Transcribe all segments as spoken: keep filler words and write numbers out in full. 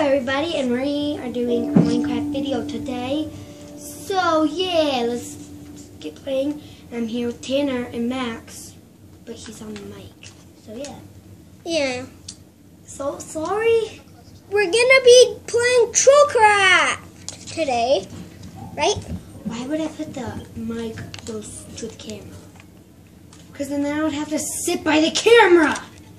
everybody, and we are doing a Minecraft video today. So yeah, let's get playing. I'm here with Tanner and Max, but he's on the mic. So yeah. Yeah. So sorry. We're gonna be playing Trollcraft today, right? Why would I put the mic close to the camera? Because then I would have to sit by the camera.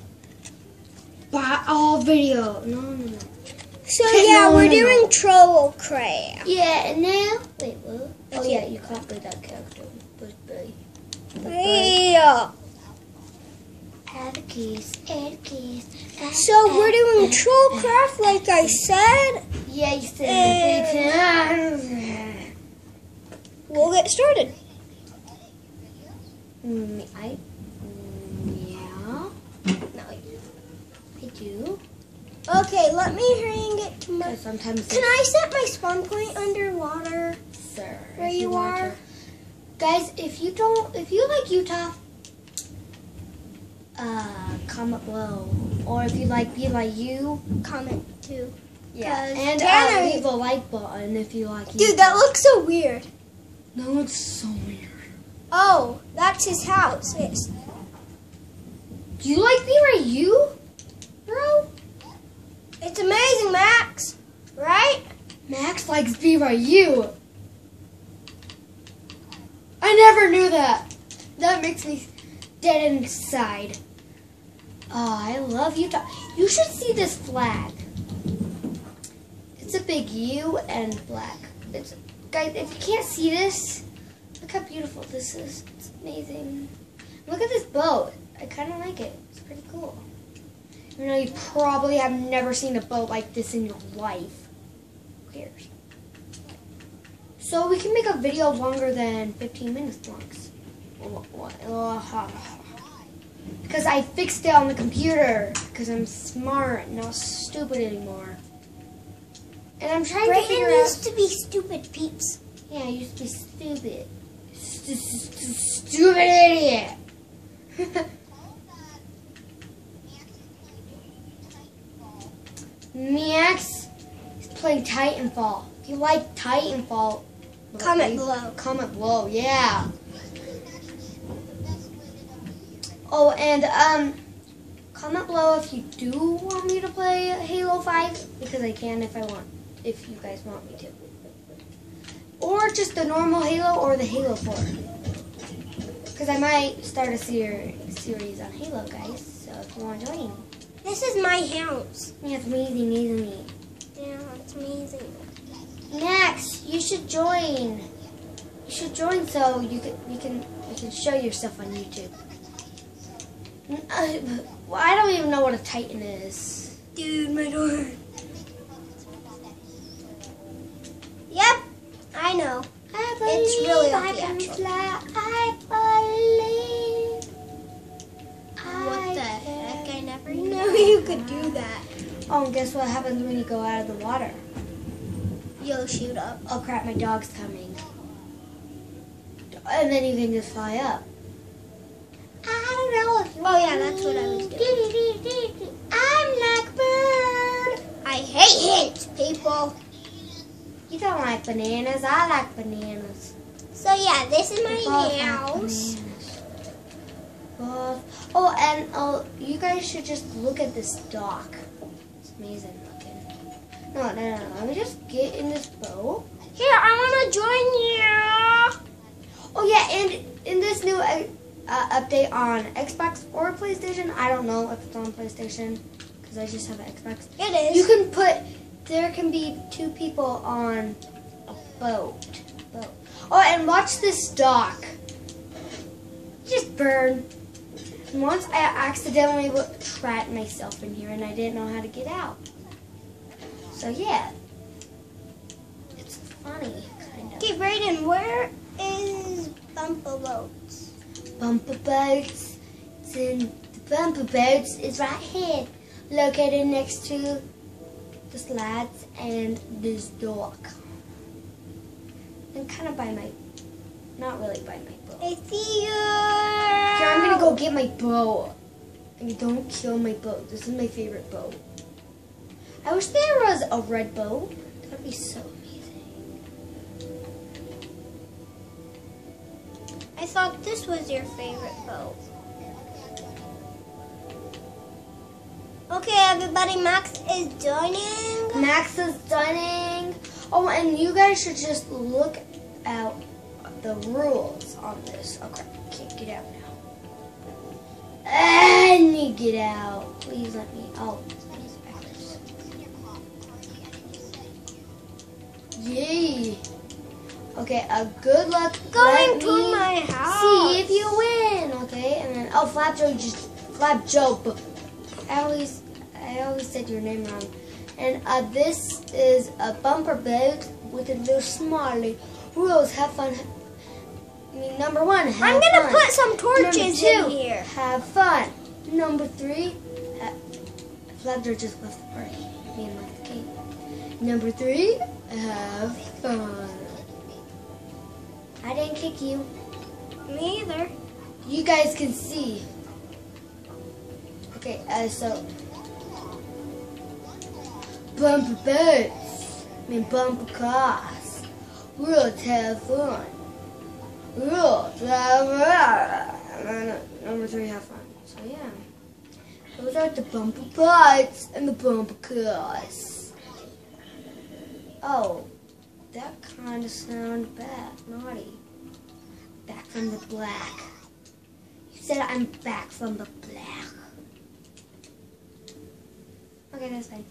By all video. No, no, no. So Okay, yeah, no, we're no, doing no. Trollcraft. Yeah, and now wait, what? Oh yeah, you can't play that character. But buddy. Yeah. Add a keys, add a keys. Add, So add, we're doing add, Trollcraft, like I said. Yeah, you said it three times. We'll get started. Mm, I, mm, yeah. No, I do. Okay, let me hang it to my. Because sometimes. Can I set my spawn point underwater? Sir, Where if you want are? to. Guys, if you don't, if you like Utah, uh, comment below. Or if you like Be Like You, Comment too. yeah. 'Cause And uh, Tanner- leave a like button if you like Dude, Utah. that looks so weird. No, it's so weird. Oh, that's his house. It's Do you like Be Like You, bro? it's amazing, Max. Right? Max likes Be Like You. I never knew that. That makes me dead inside. Oh, I love Utah. You should see this flag. It's a big U and black. It's, guys, if you can't see this, look how beautiful this is. It's amazing. Look at this boat. I kind of like it. It's pretty cool. You know, you probably have never seen a boat like this in your life. Who cares? So we can make a video longer than fifteen minutes long. Because I fixed it on the computer. Because I'm smart, not stupid anymore. And I'm trying to figure Brayden out. used to be stupid, peeps. Yeah, I used to be stupid. St st st stupid idiot. Max is playing Titanfall. If you like Titanfall, Comment leave- below. Comment below, yeah. Oh, and um, comment below if you do want me to play Halo five, because I can if I want, if you guys want me to. Or just the normal Halo or the Halo four. Because I might start a ser series on Halo, guys, so if you want to join. This is my house. Yeah, it's amazing, isn't it? Yeah, it's amazing. Max, you should join. You should join so you can you can you can show your stuff on YouTube. Uh, well, I don't even know what a Titan is. Dude, my door. Yep, I know. I It's really believe I okay, can actually. fly. I believe. What the I heck? can I never knew you could do that. Oh, and guess what happens when you go out of the water? You'll shoot up. Oh crap, my dog's coming. And then you can just fly up. I don't know if you Oh, yeah, that's what I was doing. I'm like a bird. I hate hints, people. You don't like bananas. I like bananas. So yeah, this is We my both like house. bananas. Both. Oh, and oh, you guys should just look at this dock. It's amazing looking. No, no, no, no. Let me just get in this boat. Here, I want to join you. Oh yeah, and in this new uh, uh, update on Xbox or PlayStation, I don't know if it's on PlayStation because I just have an Xbox. It is. You can put, there can be two people on a boat. boat. Oh, and watch this dock. Just burn. And once I accidentally trapped myself in here and I didn't know how to get out. So yeah, it's funny, kind of. Okay, Brayden, where is Bumper Boats? Bumper boats. It's in the bumper boats is right here, located next to the slides and this dock. And kind of by my, not really by my boat. I see you. Here, I'm gonna go get my boat. And don't kill my boat. This is my favorite boat. I wish there was a red bow. That'd be so amazing. I thought this was your favorite boat. Okay, everybody, Max is joining. Max is joining. Oh, and you guys should just look out the rules on this. Okay, can't get out now. And you get out. Please let me. Oh, please, Max. Yay. Okay, uh, good luck. Going Let to me my house. See if you win. Okay, and then oh, Flap Joe just Flap Joe. But I always I always said your name wrong. And uh, this is a bumper boat with a little smiley. Rules, have fun. I mean, number one, have I'm gonna fun. put some torches Number two, in here. have fun. Number three, uh, Flapjaw just left the party. Me and Mike came. Number three, have fun. I didn't kick you. Me either. You guys can see. Okay, uh, so bumper boats, I mean bumper cars. Rules, have fun. Rules, have fun. And then number three, have fun. So yeah, those are the bumper boats and the bumper cars. Oh, that kind of sounded bad, naughty. Back from the black. You said I'm back from the black. Okay, that's fine.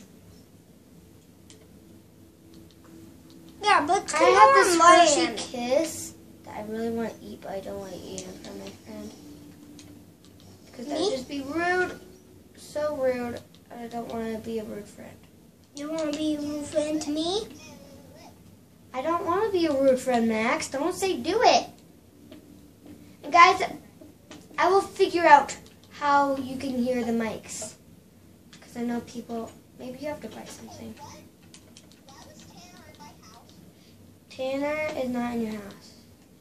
Yeah, but I have this Hershey land. Kiss that I really want to eat, but I don't want to eat it from my friend. Because that would just be rude. So rude. I don't want to be a rude friend. You want to be a rude friend to me? I don't want to be a rude friend, Max. Don't say do it. And guys, I will figure out how you can hear the mics. Because I know people, maybe you have to buy something. Tanner is not in your house.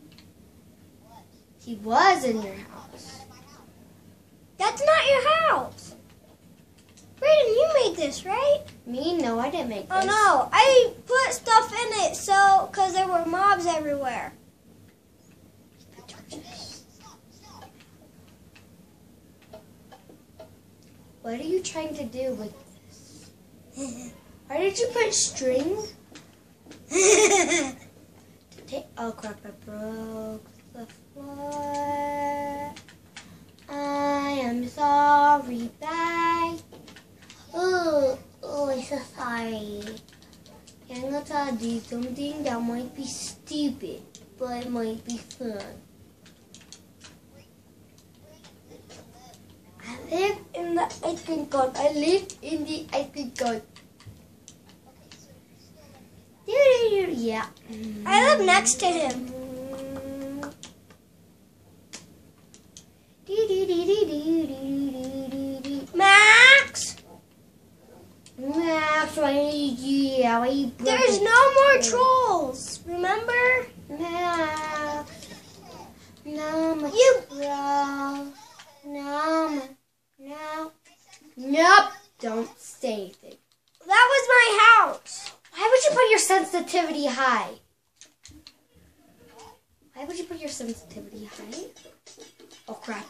He was in your house. That's not your house. Brayden, you made this, right? Me? No, I didn't make this. Oh no, I put stuff in it so, because there were mobs everywhere. What are you trying to do with this? Why did you put string? To take, oh crap, I broke the floor. I am sorry, bye. Oh, oh, I'm so sorry. I'm gonna try to do something that might be stupid, but it might be fun. I live in the ice cream cone. I live in the ice cream cone. Yeah. I live next to him. Max! Max, why yeah, why you broke There's it? no more trolls, remember? Max. No more You- trolls. No more. No. Nope. Don't say anything. That was my house. Why would you put your sensitivity high? Why would you put your sensitivity high? Oh crap.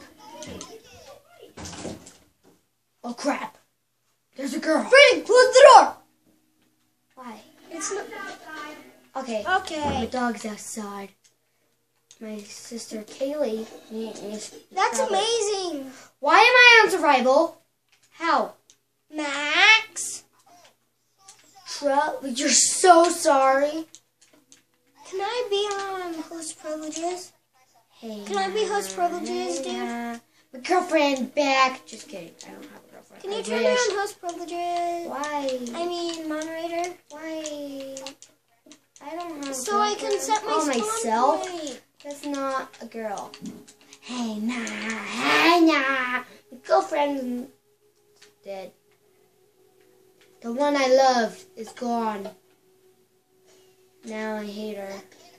Oh crap. There's a girl. Brayden, close the door. Why? It's not. Okay. My Okay. dog's outside. My sister Kaylee is. That's probably- amazing. Why am I on survival? How? Max? Tru- You're so sorry. Can I be on host privileges? Hey. Can I be host privileges, hey, dude? uh, My girlfriend back. Just kidding. I don't have a girlfriend. Can you I turn me wish. on host privileges? Why? I mean, moderator. Why? I don't have. a So I can girlfriend. set my Oh, spawn myself. point. That's not a girl. Hey, nah, hey, nah. My girlfriend's dead. The one I loved is gone. Now I hate her.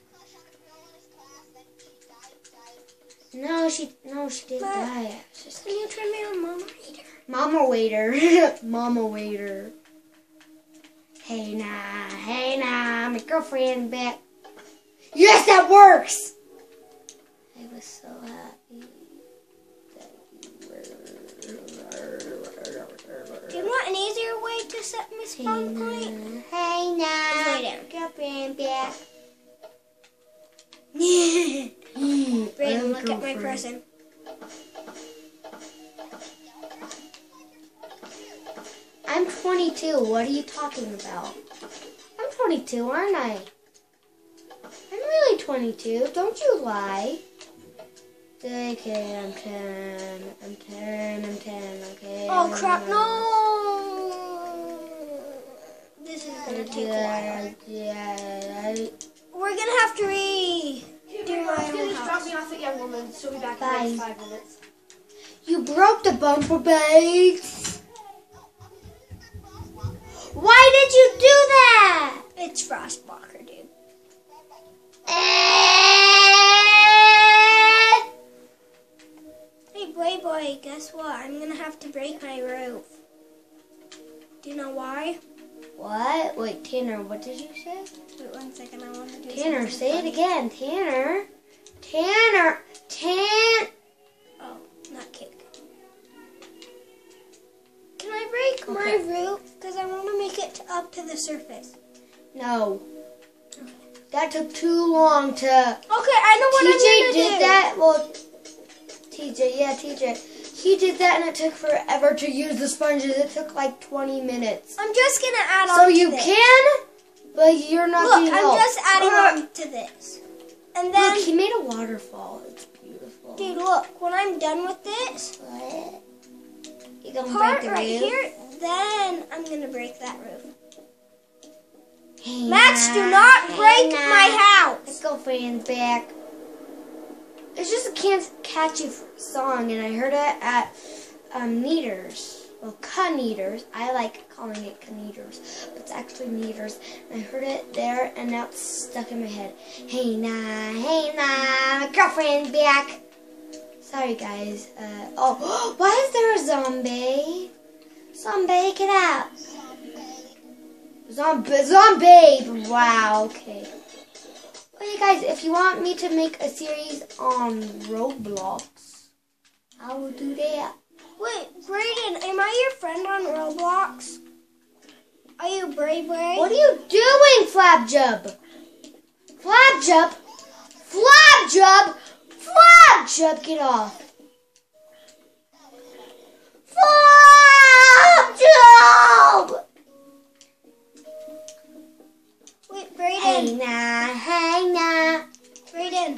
No, she, no, she didn't But- die. It's just Can you turn me on moderator? Mama waiter. Mama waiter. Hey now, hey now, my girlfriend back. Yes, that works! I was so happy that you were. Do you want an easier way to set my spawn point? Hey now, Lay down. girlfriend back. Brayden, look at my present. I'm twenty-two. What are you talking about? I'm twenty-two, aren't I? I'm really twenty-two. Don't you lie. Okay, I'm ten. I'm ten. I'm ten. Okay. Oh I'm crap! nine. No. This is gonna take a while. Yeah, We're gonna have to re. Do my own Finish house. dropping off the young woman. She'll be back Bye. in the next five minutes. you broke the bumper bags. Why did you do that? It's Frostwalker, dude. Hey, boy, boy, guess what? I'm gonna have to break my roof. Do you know why? What? Wait, Tanner, what did you say? Wait one second, I want to do Tanner, something say it funny. again. Tanner. Tanner. Tan. Oh, not cake. Can I break Okay. my roof? Because I want to make it up to the surface. No. That took too long to. Okay, I know what T J I'm gonna did do. that. Well, T J, yeah, T J. He did that and it took forever to use the sponges. It took like twenty minutes. I'm just gonna add on So to you this. can, but you're not Look, getting I'm help. just adding Uh, on to this. And then, Look, he made a waterfall. It's beautiful. dude, look, when I'm done with this What? You gonna part break the right roof? here, then I'm gonna break that roof. Hey, Max, nah. do not Hey, break nah. my Let's house. go friends back. It's just a can- catchy f- song, and I heard it at um, Neaters. Well, Kneaters. I like calling it Kneaters, but it's actually Neaters. And I heard it there, and now it's stuck in my head. Hey nah, hey nah, my girlfriend's back. Sorry guys. Uh, oh, why is there a zombie? Zombie, get out. Zombie, zombie. Wow. Okay. Okay, guys, if you want me to make a series on Roblox, I will do that. Wait, Brayden, am I your friend on Roblox? Are you Bray Bray? What are you doing, Flapjub? Flapjub? Flapjub? Flapjub, get off. Flapjub! Wait, Hey Brayden. nah, hey nah. Brayden.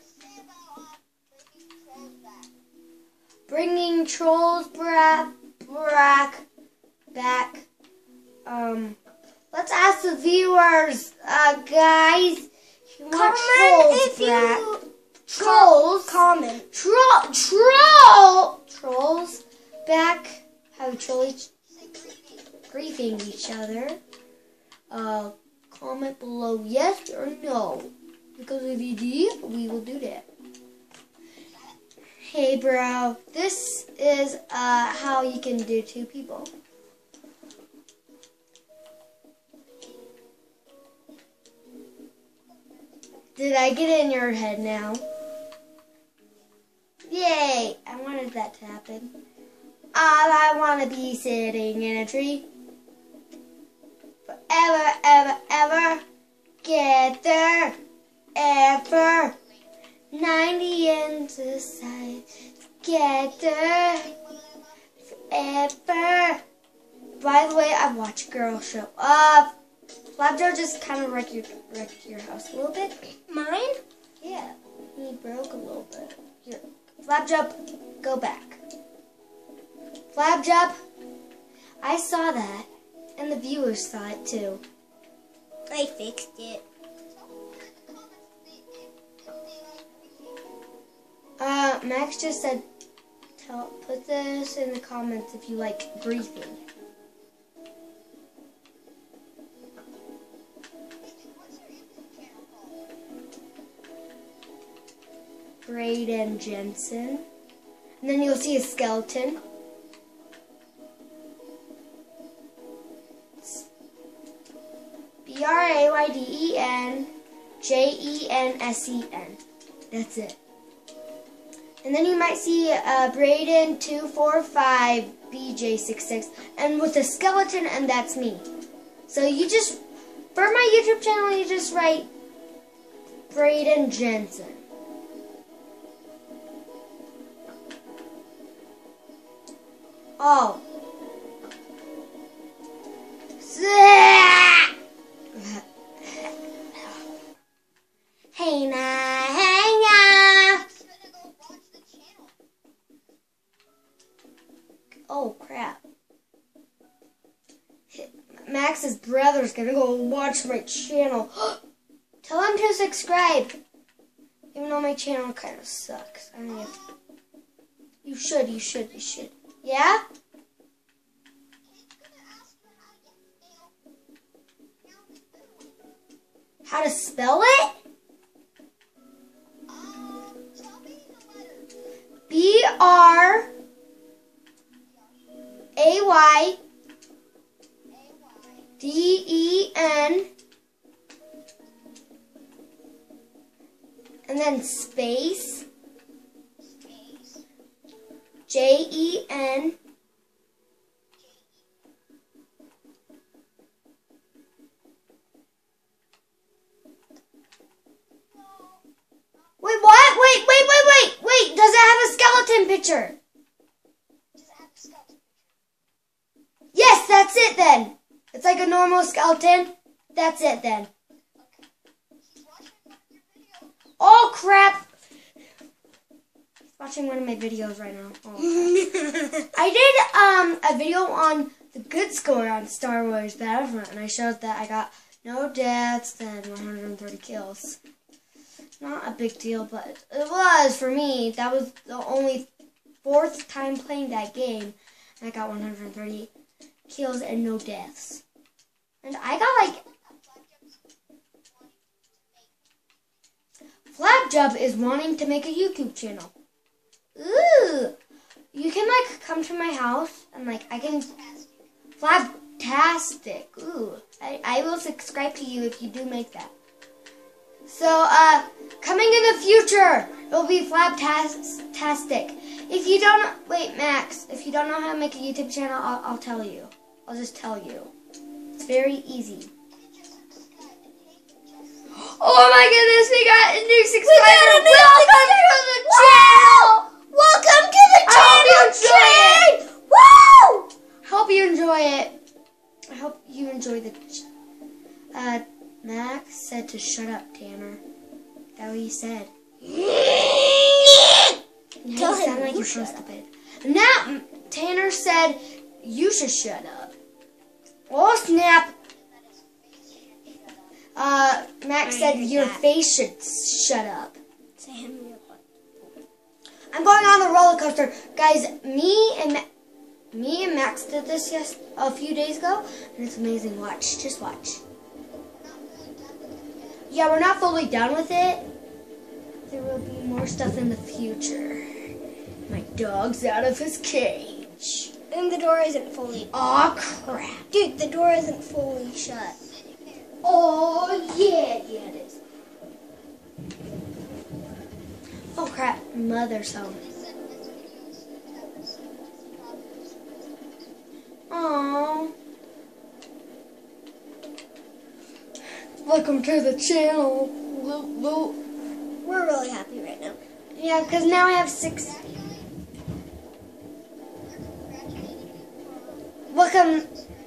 Bringing trolls back, back, back. Um, let's ask the viewers, uh, guys. If you want Comment trolls if back. you Trolls. comment. Troll, troll, trolls back. How troll each, griefing each other. Uh, comment below yes or no. Because if you do, we will do that. Hey, bro. This is uh how you can do two people. Did I get in your head now? Yay! I wanted that to happen. All I want to be sitting in a tree. Forever, ever, ever. Get there. Ever. ninety into sight. Get there. Forever. By the way, I watch Girl Show Up. Flapjaw just kind of wrecked your, wrecked your house a little bit. Mine? Yeah, he broke a little bit. Here, Flapjump, go back. Flapjump, I saw that, and the viewers saw it too. I fixed it. Uh, Max just said, tell, put this in the comments if you like griefing. Brayden Jensen. And then you'll see a skeleton. B R A Y D E N J E N S E N. That's it. And then you might see uh, Braden two four five B J six six, and with a skeleton, and that's me. So you just, for my YouTube channel, you just write Braden Jensen. Oh. Hey na, hey na. Oh crap. Max's brother's gonna go watch my channel. Tell him to subscribe. Even though my channel kind of sucks. I mean, you should, you should, you should. Yeah? How to spell it? B R A Y D E N and then space J E N Wait, what? Wait, wait, wait, wait, wait. Does it have a skeleton picture? Does it have a skeleton picture? Yes, that's it then. It's like a normal skeleton. That's it then. Okay. He's watching one of your videos. Oh, crap. He's watching one of my videos right now. Oh, I did um a video on the good score on Star Wars Battlefront, and I showed that I got no deaths and one hundred thirty kills. Not a big deal, but it was for me. That was the only fourth time playing that game, and I got one hundred thirty kills and no deaths. And I got like Flapjub is wanting to make a YouTube channel. Ooh, you can like come to my house and like I can Flaptastic. Ooh, I I will subscribe to you if you do make that. So, uh, coming in the future, it'll be Flaptastic. If you don't, wait, Max, if you don't know how to make a YouTube channel, I'll, I'll tell you. I'll just tell you. It's very easy. Oh my goodness, we got a new subscriber. Welcome to the channel. Welcome to the channel, Jane. Woo! Hope you enjoy it. I hope you enjoy the, uh, Max said to shut up, Tanner. That's what he said. Now Tell you sound him like you you're so shut up. stupid. Now, Tanner said you should shut up. Oh, snap. Uh, Max I said heard your that. face should shut up. Sam, you're what? I'm going on the roller coaster. Guys, me and Ma me and Max did this yes a few days ago, and it's amazing. Watch. Just watch. Yeah, we're not fully done with it. There will be more stuff in the future. My dog's out of his cage. And the door isn't fully... Aw, crap. Dude, the door isn't fully shut. Oh, yeah, yeah, it is. Oh, crap. Mother's home. Aww. Welcome to the channel. Woo, woo. We're really happy right now. Yeah, because now I have six. Welcome.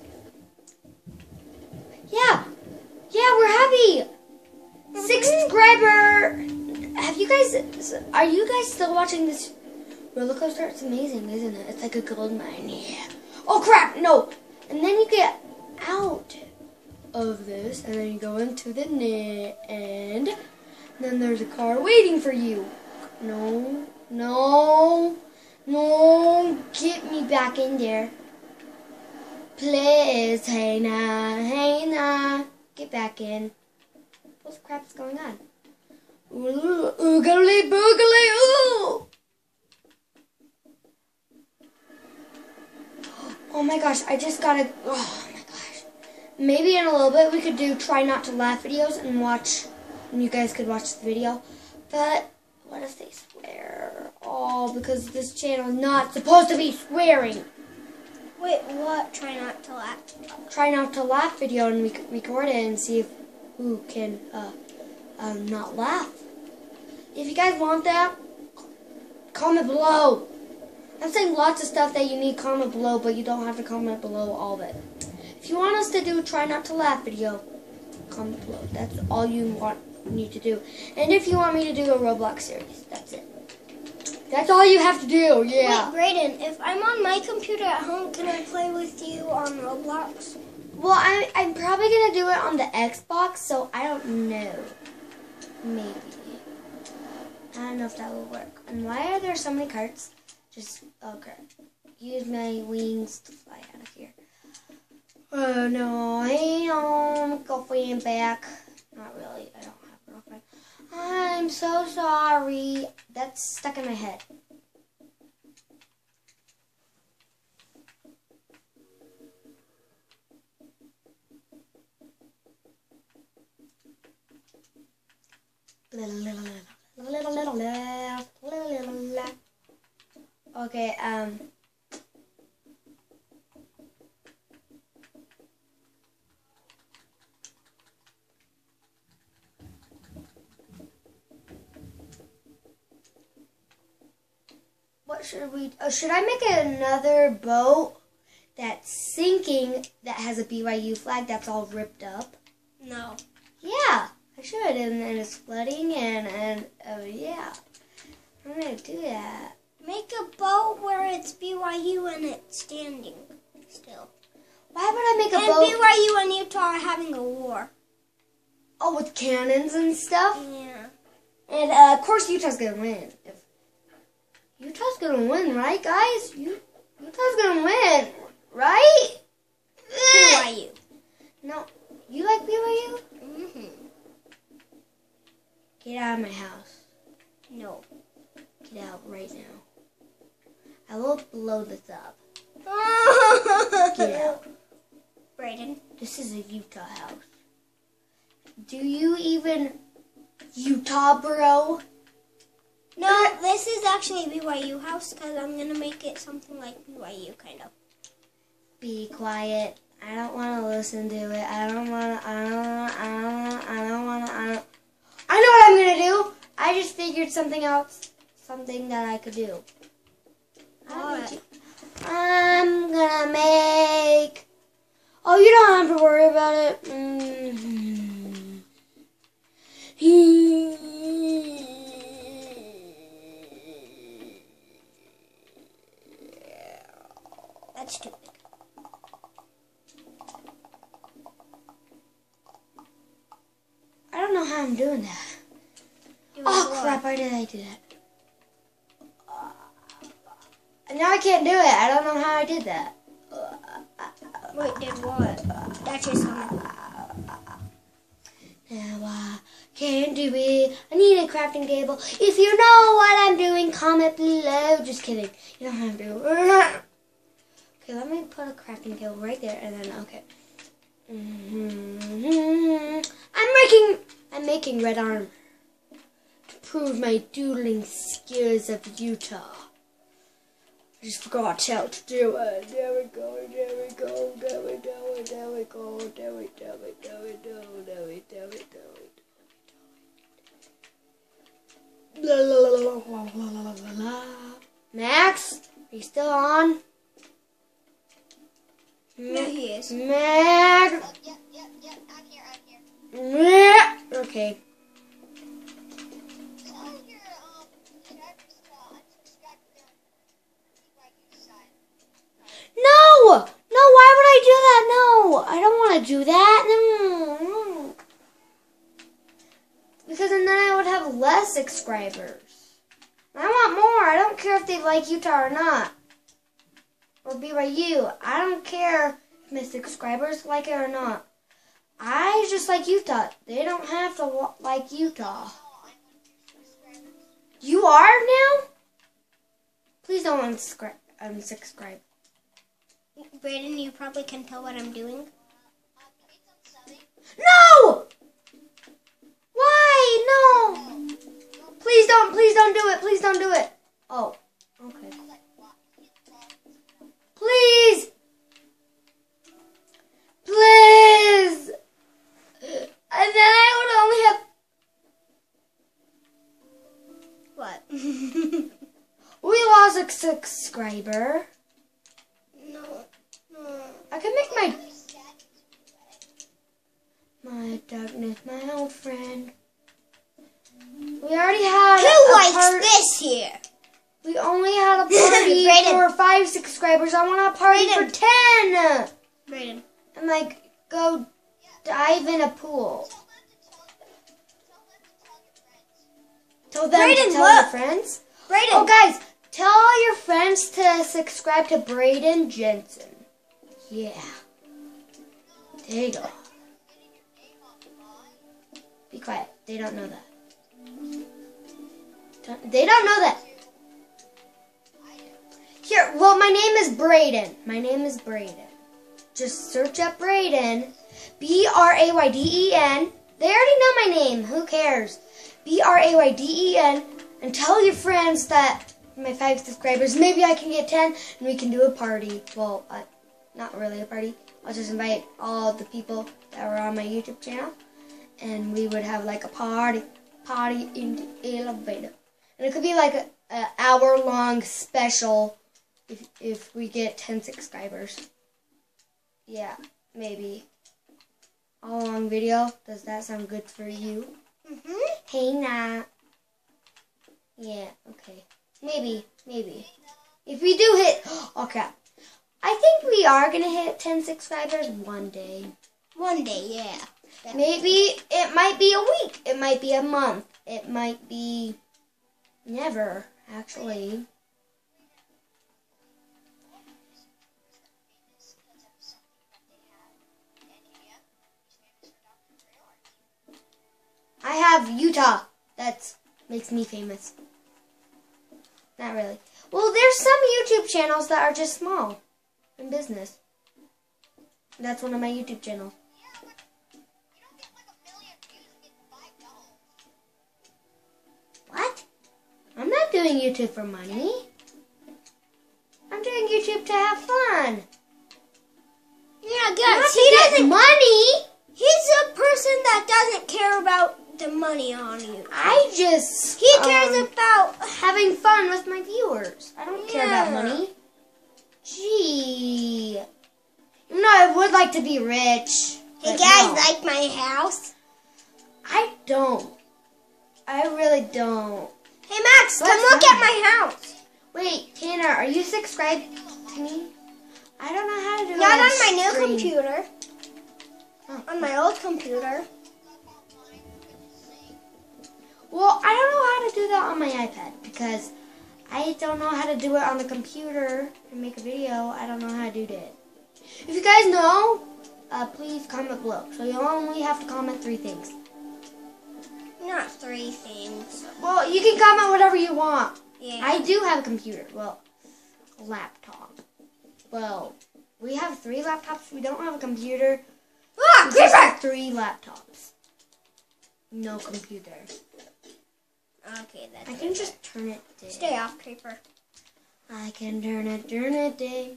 Yeah. Yeah, we're happy. Six subscriber. Have you guys, are you guys still watching this roller coaster? It's amazing, isn't it? It's like a gold mine. Yeah. Oh, crap. No. And then you get out of this, and then you go into the net, and then there's a car waiting for you. No, no, no, get me back in there. Please, hey na, hey na, get back in. What the crap is going on? Ooh, oogly boogly, ooh! Oh my gosh, I just got a, oh my gosh. maybe in a little bit we could do try not to laugh videos and watch, and you guys could watch the video. But what if they swear? Oh, because this channel is not supposed to be swearing. Wait, what? Try not to laugh. Try not to laugh video, and we could record it and see if who can uh, um, not laugh. If you guys want that, comment below. I'm saying lots of stuff that you need comment below, but you don't have to comment below all of it. If you want us to do try not to laugh video, comment below. That's all you want need to do. And if you want me to do a Roblox series, that's it. That's all you have to do, yeah. Wait, Brayden, if I'm on my computer at home, can I play with you on Roblox? Well, I'm, I'm probably going to do it on the Xbox, so I don't know. Maybe. I don't know if that will work. And why are there so many carts? Just, okay. Use my wings to fly out of here. Oh, no. Hey, um, girlfriend back. Not really. I don't have a girlfriend. I'm so sorry. That's stuck in my head. Okay, um... What should we... Oh, should I make another boat that's sinking that has a B Y U flag that's all ripped up? No. Yeah, I should. And then it's flooding and... and oh, yeah. I'm going to do that. Make a boat where it's B Y U and it's standing still. Why would I make a and boat? B Y U and Utah are having a war. Oh, with cannons and stuff? Yeah. And, uh, of course, Utah's going to win. If Utah's going to win, right, guys? You, Utah's going to win, right? B Y U. No. You like B Y U? Mm-hmm. Get out of my house. No. Get out right now. I will blow this up. Get out. Brayden. This is a Utah house. Do you even Utah, bro? No, this is actually a B Y U house because I'm going to make it something like B Y U, kind of. Be quiet. I don't want to listen to it. I don't want to, I don't, I don't, I don't want to, I don't. I know what I'm going to do. I just figured something else, something that I could do. What? I'm going to make, oh, you don't have to worry about it. Mm-hmm. That's stupid. I don't know how I'm doing that. Doing Oh what? crap, why did I do that? Uh, now I can't do it. I don't know how I did that. Wait, did what? That's your son. Now I can't do it. I need a crafting table. If you know what I'm doing, comment below. Just kidding. You don't have to. Okay, let me put a crafting table right there, and then okay. Mm-hmm. I'm making. I'm making red armor to prove my dueling skills of Utah. I just forgot how to do it. There we go. There we go. There we go. There we go. There we go. There we go. There we go. There we go. There we go. La la la la la la la la. Max, are you still on? No, he is. Max. Yep, yep, yep. I'm here. I'm here. Okay. Tell your um subscribers to unsubscribe from the B Y U side. No! No, why would I do that? No, I don't want to do that. No, no. Because then I would have less subscribers. I want more. I don't care if they like Utah or not. Or B Y U. I don't care if my subscribers like it or not. I just like Utah. They don't have to like Utah. You are now? Please don't unsubscribe. unsubscribe. Brayden, you probably can tell what I'm doing. don't do it. Oh, okay. Please. Please. And then I would only have... What? We lost a subscriber. No. No. I can make my... My darkness, my old friend. We already had Who a likes part- this here? We only had a party Brayden. for five subscribers. I want a party Brayden. for ten. Brayden. And like go dive in a pool. Tell them Brayden, to tell look. your friends. Brayden. Oh guys, tell all your friends to subscribe to Brayden Jensen. Yeah. There you go. Be quiet. They don't know that. Don't- They don't know that. Here, well, my name is Brayden. My name is Brayden. Just search up Brayden. B R A Y D E N. They already know my name. Who cares? B R A Y D E N. And tell your friends that my five subscribers, maybe I can get ten and we can do a party. Well, uh, not really a party. I'll just invite all the people that were on my YouTube channel. And we would have like a party. Party in the elevator. And it could be like a, a hour long special if if we get ten subscribers. Yeah, maybe. All long video. Does that sound good for you? Mhm. Hey, Nat. Yeah, okay. Maybe, maybe. If we do hit, oh crap. I think we are gonna hit ten subscribers one day. One day, yeah. Maybe it might be a week. It might be a month. It might be never, actually. I have Utah. That makes me famous. Not really. Well, there's some YouTube channels that are just small in business. That's one of my YouTube channels. What? I'm not doing YouTube for money. I'm doing YouTube to have fun. Yeah, Not guys, to he get doesn't. money. He's a person that doesn't care about the money on you. I just He cares um, about. having fun with my viewers. I don't care about Yeah. money. Gee. You know, I would like to be rich. Hey but guys, no. like my house? I don't. I really don't. Hey Max, come What's look that? at my house. Wait, Tanner, are you subscribed to me? I don't know how to do Not it on my new screen. computer. Oh. On my old computer. Well, I don't know how to do that on my iPad because I don't know how to do it on the computer and make a video. I don't know how to do that. If you guys know, uh, please comment below. So you only have to comment three things. Not three things. Well, you can comment whatever you want. Yeah. I do have a computer. Well, a laptop. Well, we have three laptops. We don't have a computer. Ah, We just creeper! have three laptops. No computer. Okay, that's I can just turn it down. Stay off, creeper. I can turn it, turn it down.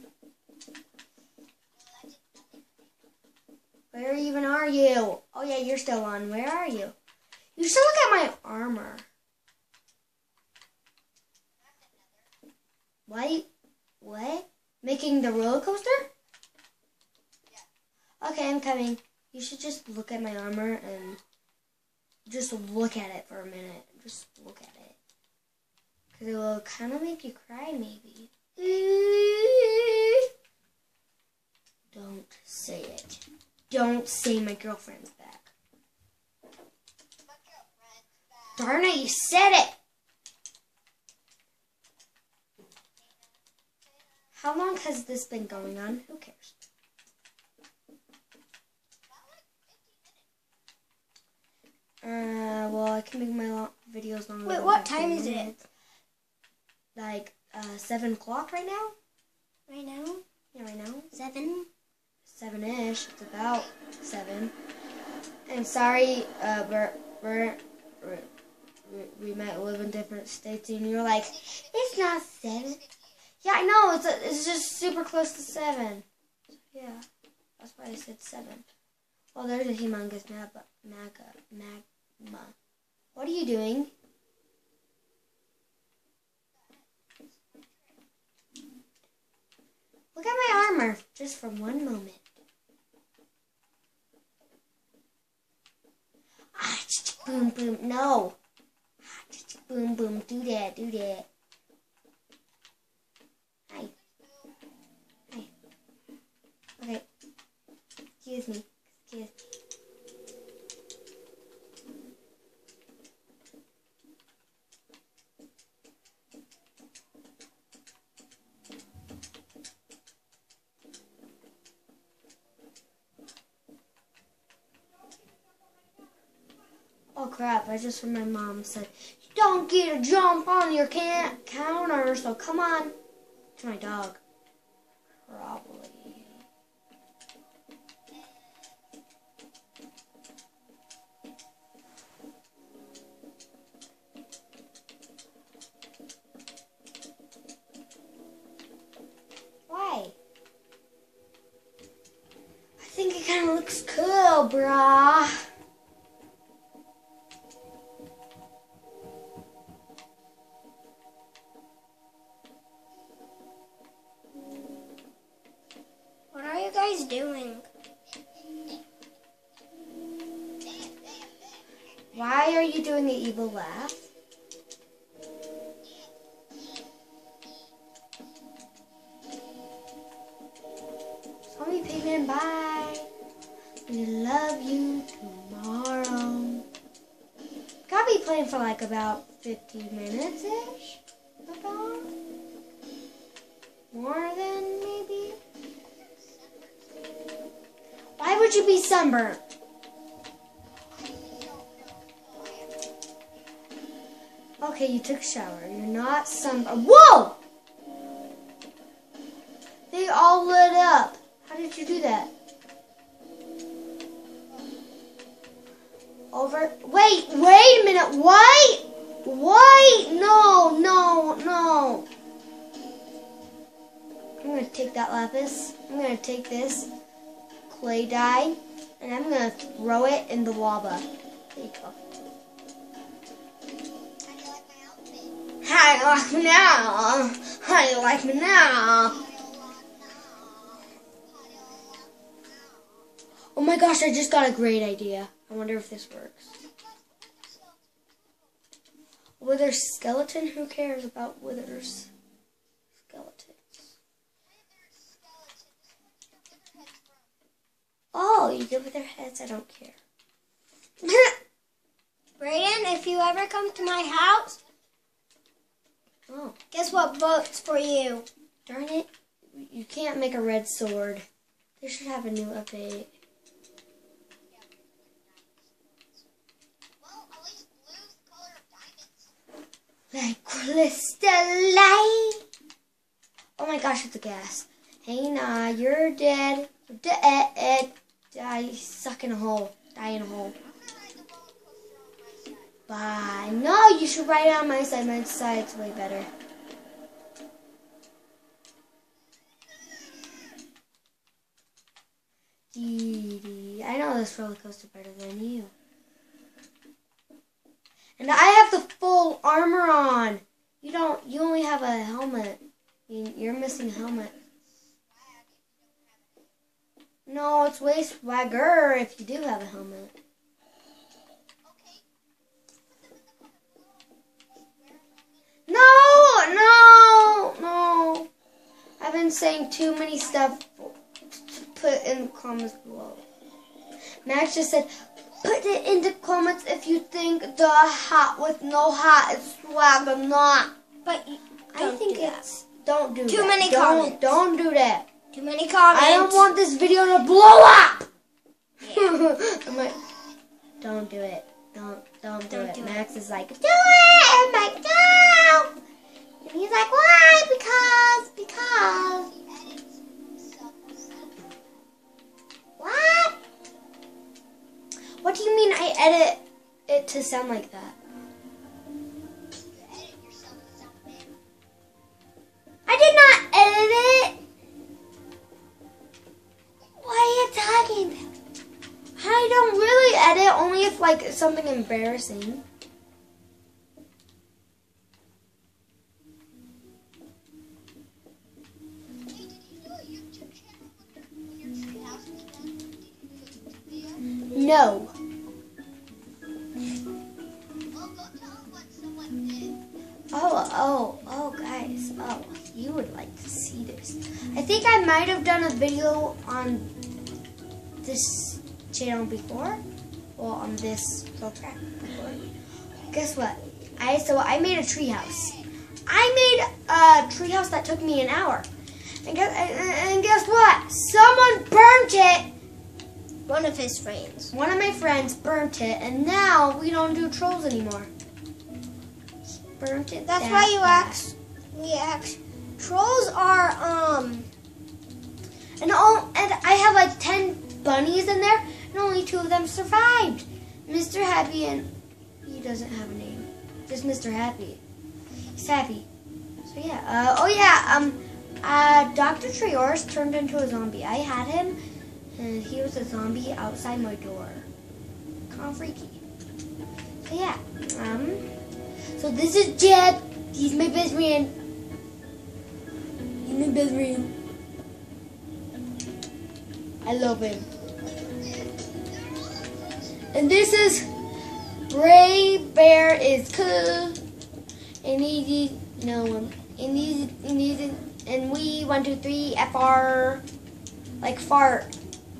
Where even are you? Oh yeah, you're still on. Where are you? You should look at my armor. What? What? Making the roller coaster? Okay, I'm coming. You should just look at my armor and just look at it for a minute. Just look at it. Because it will kind of make you cry, maybe. Don't say it. Don't say my girlfriend's back. Darn it, you said it! How long has this been going on? Who cares? Uh, well, I can make my lo- videos longer. Wait, than what fifteen time is it? minutes. Like, uh, seven o'clock right now? Right now? Yeah, right now. Seven? Seven-ish. It's about seven. And sorry, uh, Bert, Bert, we, we might live in different states, and you're like, it's not seven. Yeah, I know, it's a, it's just super close to seven. Yeah, that's why I said seven. Oh, there's a humongous magma. magma. What are you doing? Look at my armor, just for one moment. Ah, boom, boom, no. Ah, boom, boom, do that, do that. Hi. Hi. Okay. Excuse me, excuse me. Oh crap, I just heard my mom said, you don't get to jump on your can counter, so come on. To my dog. Probably. Why? I think it kind of looks cool, brah. What are you guys doing? Why are you doing the evil laugh? Sorry, Pigman, bye. We love you tomorrow. Gotta be playing for like about fifteen minutes-ish. About. More than maybe. Why would you be sunburnt? Okay, you took a shower. You're not sunburnt. Whoa! They all lit up. How did you do that? Over. Wait, wait a minute. Wait! Wait! No, no, no. I'm going to take that lapis. I'm going to take this clay dye, and I'm going to throw it in the lava. There you go. How do you like me now? How do you like me now? Oh my gosh, I just got a great idea. I wonder if this works. Wither skeleton? Who cares about withers? Skeletons. Oh, you get with their heads? I don't care. Brayden, if you ever come to my house, Oh, guess what votes for you? darn it. You can't make a red sword. They should have a new update. Well, at least blue's the color of diamonds. Like crystalline. Oh my gosh, it's a gas. Hey, nah, you're dead. You're dead. Die, suck in a hole. Die in a hole. I'm gonna ride the roller coaster on my side. Bye. No, you should ride it on my side. My side's way better. Dee dee. I know this roller coaster better than you. And I have the full armor on. You don't. You only have a helmet. You- You're missing a helmet. No, it's way swagger if you do have a helmet. No, no, no. I've been saying too many stuff to put in the comments below. Max just said, put it in the comments if you think the hat with no hat is swag or not. But you, I don't think do that. it's, don't do Too that. many don't, comments. Don't do that. Too many comments. I don't want this video to blow up. I'm like, don't do it. Don't, don't do Don't it. do Max is like, do it. I'm like, no. And he's like, why? Because, because. What? What do you mean I edit it to sound like that? Okay, only if like something embarrassing. Hey, did you do a YouTube channel when your, when your treehouse was done? Did you do a YouTube video? No. Well, go tell them what someone did. Oh, oh, oh, guys. Oh, you would like to see this. I think I might have done a video on this channel before. Well, on this program before. Guess what? I so I made a treehouse. I made a treehouse that took me an hour. And guess, and guess what? Someone burnt it. One of his friends. One of my friends burnt it, and now we don't do trolls anymore. He burnt it. That's that why you bad. ask. We ask. Trolls are um. And all, and I have like ten bunnies in there, and only two of them survived. Mister Happy, and he doesn't have a name. Just Mister Happy. He's happy. So yeah. Uh, oh yeah. Um. Uh. Doctor Treors turned into a zombie. I had him, and he was a zombie outside my door. Kind of freaky. So yeah. Um. So this is Jeb. He's my best friend. He's my best friend. I love him. And this is Bray Bear is cool. And he no one. And he and he and we one two three F R like fart.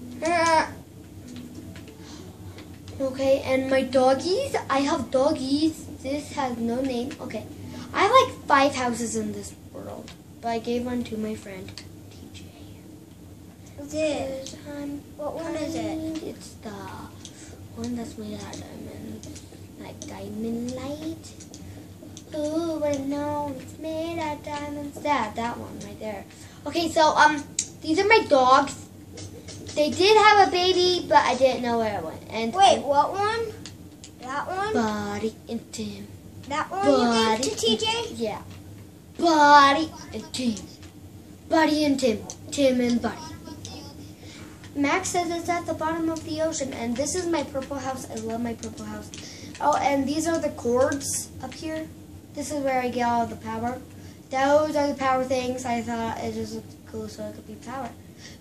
Okay, and my doggies. I have doggies. This has no name. Okay, I have like five houses in this world, but I gave one to my friend T J. Is it? Because I'm What one is it? kind. It's the one that's made out of diamonds, like diamond light. Ooh, but no, it's made out of diamonds. That, that one right there. Okay, so um, these are my dogs. They did have a baby, but I didn't know where it went. And Wait, what one? That one? Buddy and Tim. That one you Buddy gave to T J? and- Yeah. Buddy and Tim. Buddy and Tim. Tim and Buddy. Max says it's at the bottom of the ocean, and this is my purple house. I love my purple house. Oh, and these are the cords up here. This is where I get all the power. Those are the power things. I thought it just looked cool so it could be power.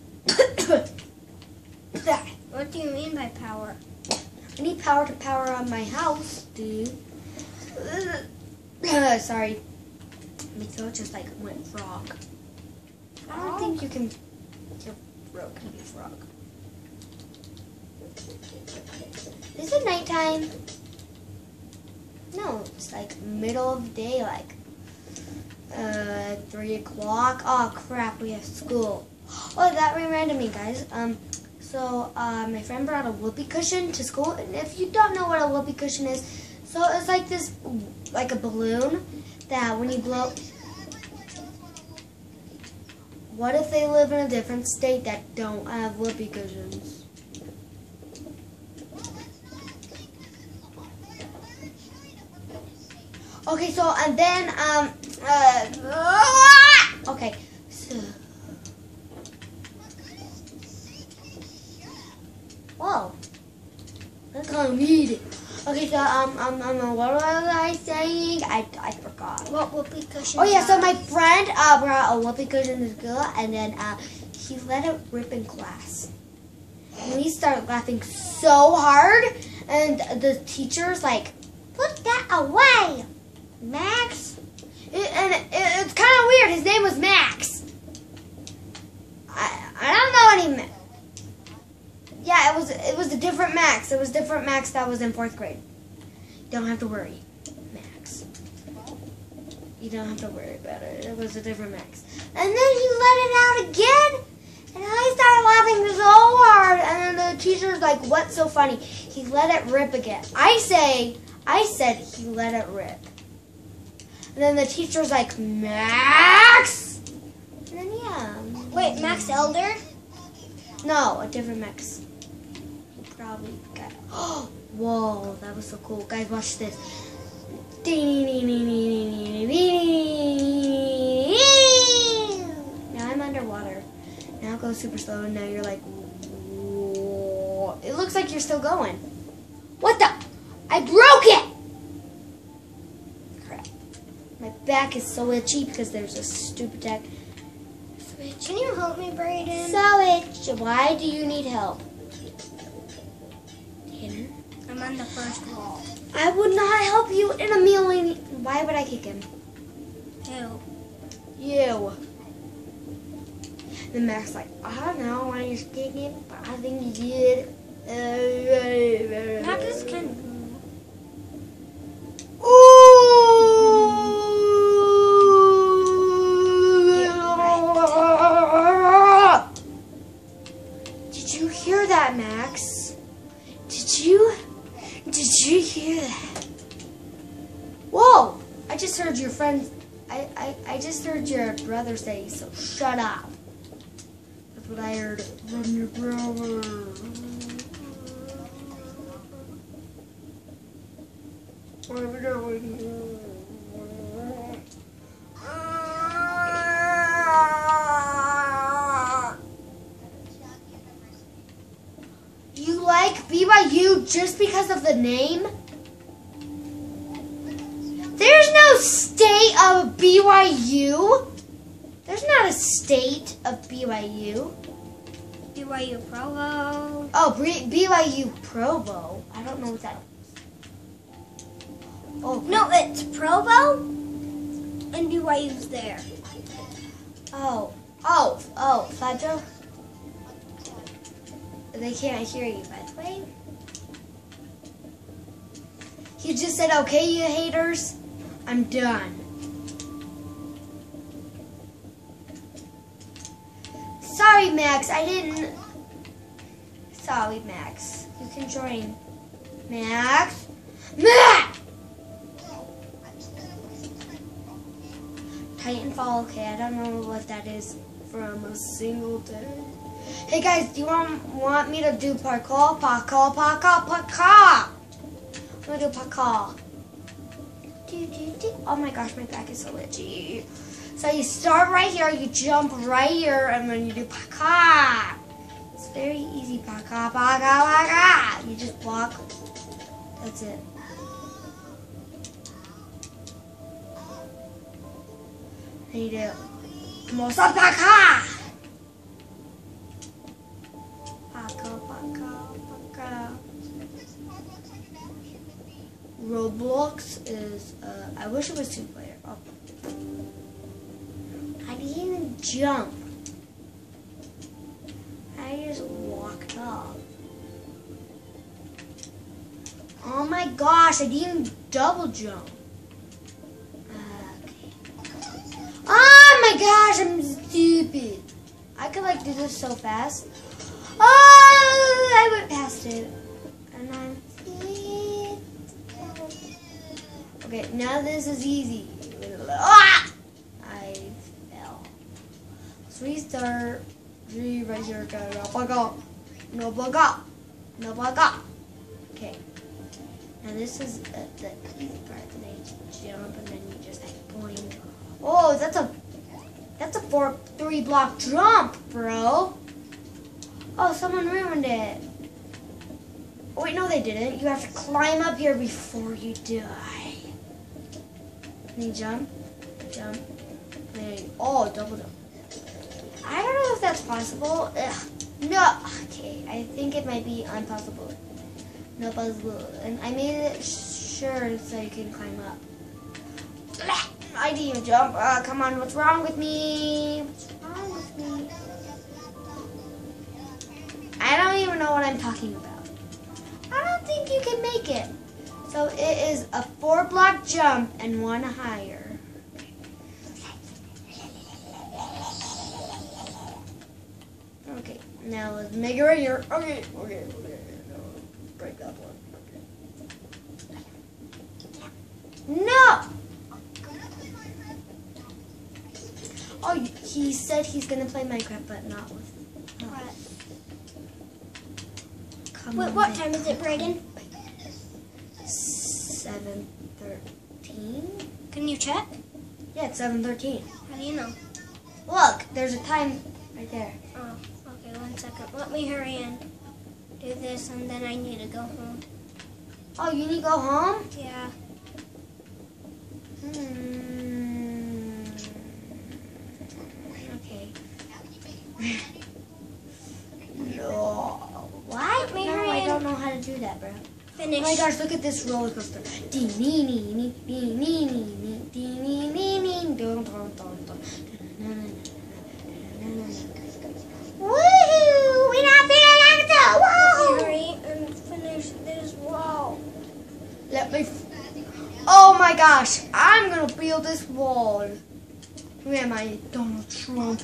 What do you mean by power? I need power to power on my house, dude. Sorry. My throat just like went frog. I don't think you can. Your throat can be frog. Is it nighttime? No, it's like middle of the day, like uh, three o'clock. Oh crap, we have school. Oh, that reminded me, guys. Um, so uh, my friend brought a whoopee cushion to school, and if you don't know what a whoopee cushion is, so it's like this, like a balloon that when you blow. What if they live in a different state that don't have whoopee cushions? Okay, so and then um uh okay, so whoa, that's gonna read it. Okay, so um um um what was I saying? I I forgot. What whoopee cushion? Oh yeah, so my friend uh brought a whoopee cushion to school, and then uh he let it rip in class. And we started laughing so hard, and the teacher's like, "Put that away, Max." It, and it, it's kind of weird. His name was Max. I I don't know any Max. Yeah, it was it was a different Max. It was different Max that was in fourth grade. Don't have to worry, Max. You don't have to worry about it. It was a different Max. And then he let it out again, and I started laughing so hard. And then the teacher's like, "What's so funny?" He let it rip again. I say, I said he let it rip. And then the teacher's like, "Max." And then yeah. Wait, Max Elder? No, a different Max. He probably got. Oh, whoa, that was so cool, guys. Watch this. Now I'm underwater. Now it goes super slow, and now you're like, whoa. It looks like you're still going. What the? I broke it! Crap. My back is so itchy because there's a stupid deck. So itchy. Can you help me, Brayden? So itchy. Why do you need help? Tanner? I'm on the first wall. I would not help you in a million. Why would I kick him? Ew. You. The Mac's like, I don't know why you're kicking it, but I think you did. Mac is kind of. Did you hear that, Max? Did you? Did you hear that? Whoa! I just heard your friend. I, I, I just heard your brother say, so shut up. That's what I heard from your brother. What are we doing? You like B Y U just because of the name? There's no state of B Y U. There's not a state of B Y U. B Y U Provo. Oh, B Y U Provo. I don't know what that is. Oh, No, it's Provo, and B Y U's there. oh, oh, oh, Flajo. They can't hear you, by the way. You just said, okay, you haters. I'm done. Sorry, Max. I didn't. Sorry, Max. You can join. Max? Max! Titanfall. Okay, I don't know what that is from a single day. Hey, guys, do you want, want me to do parkour? Parkour, parkour, parkour! I'm going to do parkour. Do, do, do. Oh my gosh, my back is so itchy. So you start right here, you jump right here, and then you do parkour. It's very easy, parkour, parkour, parkour. You just walk. That's it. And you do more stuff, parkour. Parkour, parkour, parkour. Roblox is, uh, I wish it was two player. Oh. I didn't even jump. I just walked up. Oh my gosh, I didn't even double jump. Okay. Oh my gosh, I'm stupid. I could like do this so fast. Oh, I went past it. And I'm okay, now this is easy. Ah! I fell. Let's restart. G right here. No bug up. No bug up. No bug up. Okay. Now this is uh, the easy part. And then you just jump and then you just like boing. Oh, that's a that's a four three block jump, bro. Oh, someone ruined it. Oh wait, no they didn't. You have to climb up here before you die. And you jump, jump, and you, oh, double jump. I don't know if that's possible. Ugh. No, okay, I think it might be impossible. No possible. And I made it sure so you can climb up. I didn't even jump. Uh, come on, what's wrong with me? What's wrong with me? I don't even know what I'm talking about. I don't think you can make it. So it is a four block jump and one higher. Okay, now let's make it right here. Okay, okay, okay. No, break that one. Okay. No! Oh, he said he's gonna play Minecraft, but not with. Not What? Come Wait, on, what babe. time is it, Brayden? seven thirteen? Can you check? Yeah, it's seven thirteen. How do you know? Look, there's a time right there. Oh, okay, one second. Let me hurry in. Do this, and then I need to go home. Oh, you need to go home? Yeah. Hmm. Okay. No. What? Let me No, hurry I in. don't know how to do that, bro. Finish. Oh my gosh, look at this roller coaster. Dee nee nee nee dee nee nee nee dee nee nee nee dun dun dun dun. Woohoo! We not feeling like that. Whoa! Hurry and finish this wall. Let me. F- oh my gosh! I'm gonna build this wall. Where am I, Donald Trump?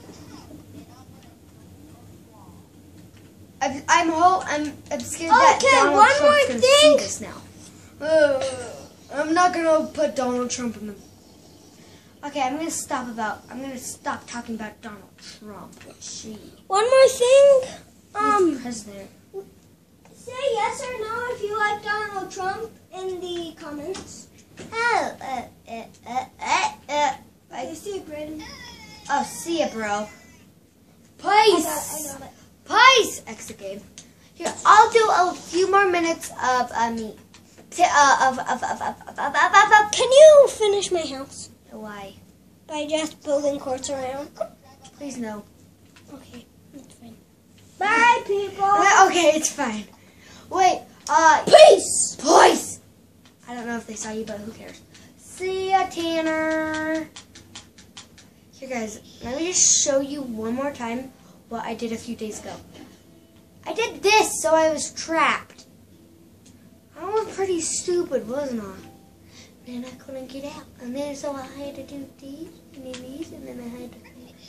I'm I'm whole, I'm I'm scared that Okay, Donald one Trump's more gonna thing. see this now. Uh, I'm not gonna put Donald Trump in the. Okay, I'm gonna stop about. I'm gonna stop talking about Donald Trump. Gee, One more thing. he's Um, the president. say yes or no if you like Donald Trump in the comments. Oh, uh, uh, uh, uh, uh. I see it, Braden. Oh, see ya, bro. I got, I Peace. got it. Peace. Exit game. Here, I'll do a few more minutes of uh, me. T- uh, of, of, of, of, of, of, of, of, of. Can you finish my house Why? by just building courts around? Please no. Okay, that's fine. Bye, people. Uh, Okay, it's fine. Wait, uh, Peace. peace. I don't know if they saw you, but who cares? See ya, Tanner. Here, guys, let me just show you one more time what I did a few days ago. I did this, so I was trapped. I was pretty stupid, wasn't I? And I couldn't get out. And then so I had to do these, and then these, and then I had to...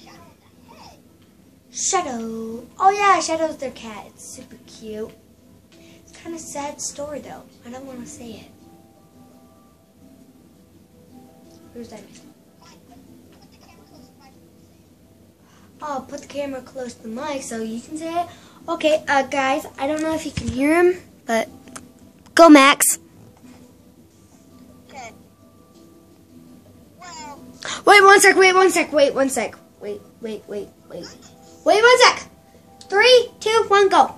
Shadow. Oh yeah, Shadow's their cat. It's super cute. It's kind of a sad story, though. I don't want to say it. Where's that? Oh, put the camera close to the mic so you can say it. Okay, uh, guys, I don't know if you can hear him, but go, Max. Okay. Well, Wait one sec, wait one sec, wait one sec. Wait, wait, wait, wait. Wait one sec. Three, two, one, go.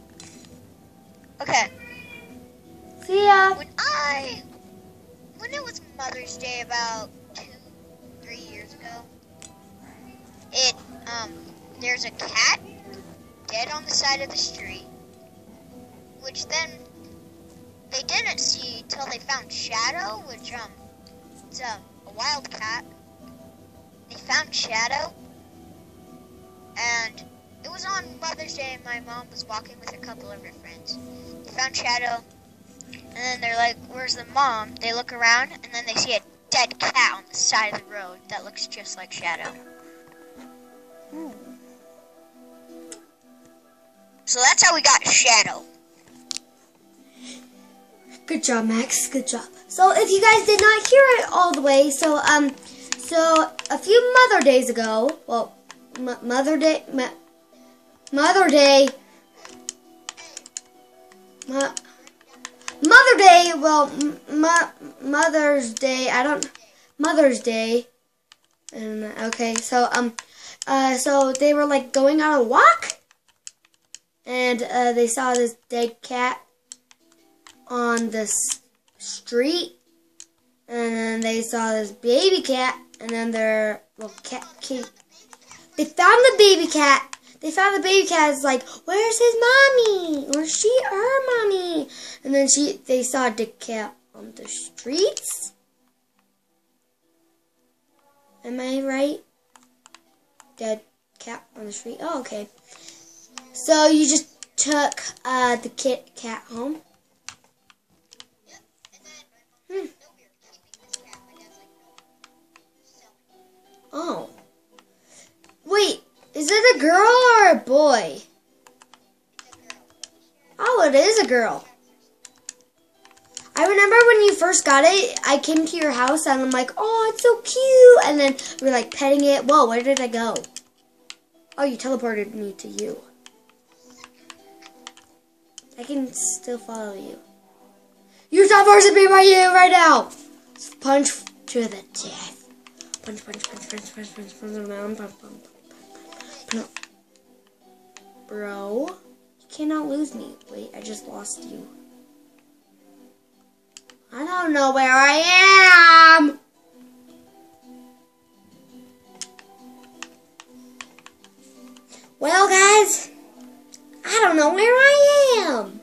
okay. See ya. When I, when it was Mother's Day about two, three years ago, it, um, there's a cat dead on the side of the street, which then they didn't see till they found Shadow, which, um, it's a, a wild cat. They found Shadow, and it was on Mother's Day, and my mom was walking with a couple of her friends. They found Shadow, and then they're like, where's the mom? They look around, and then they see a dead cat on the side of the road that looks just like Shadow. So that's how we got Shadow. Good job, Max. Good job. So if you guys did not hear it all the way, so um, so a few Mother Days ago, well, M- Mother Day, M- Mother Day, M- Mother Day. Well, m- m- Mother's Day. I don't Mother's Day. And okay, so um, uh, so they were like going on a walk, and uh, they saw this dead cat on this street, and then they saw this baby cat, and then their little cat came. They found the baby cat. They found the baby cat. Is like, where's his mommy? Where's she? Her mommy? And then she, they saw the cat on the streets. Am I right? Dead cat on the street. Oh, okay. So you just took uh, the kit cat home. Hmm. Oh. Wait, is it a girl or a boy? Oh, it is a girl. I remember when you first got it, I came to your house and I'm like, oh, it's so cute. And then we were like petting it. Whoa, where did I go? Oh, you teleported me to you. I can still follow you. You stop forcing me by you right now. Punch to the death. Punch, punch, punch, punch, punch, punch, punch, punch, punch, punch, punch. Bro, you cannot lose me. Wait, I just lost you. I don't know where I am. Well, guys, I don't know where I am.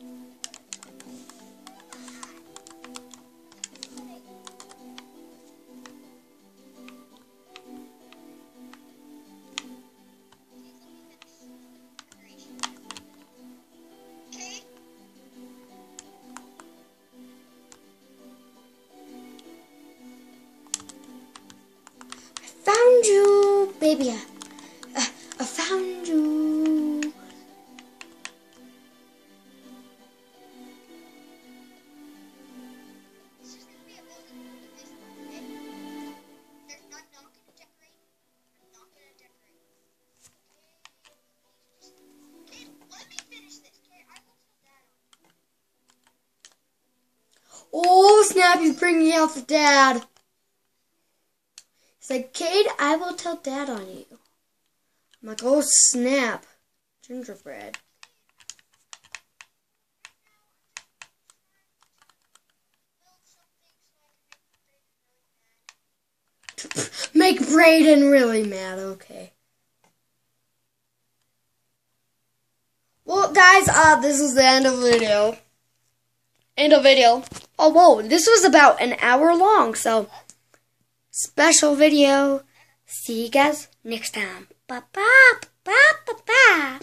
Found you, baby. I, I, I found you. This is gonna be a building for this one, okay? There's not, not gonna decorate. I'm not gonna decorate. Okay? Just, kid, let me finish this, okay? I will tell Dad on you. Oh, snap, he's bringing out the dad. He's like, Cade, I will tell Dad on you. I'm like, oh, snap. Gingerbread. Make Brayden really mad, okay. Well, guys, uh, this is the end of the video. End of video. Oh, whoa, this was about an hour long, so special video. See you guys next time. Bye-bye, bye-bye, bye-bye.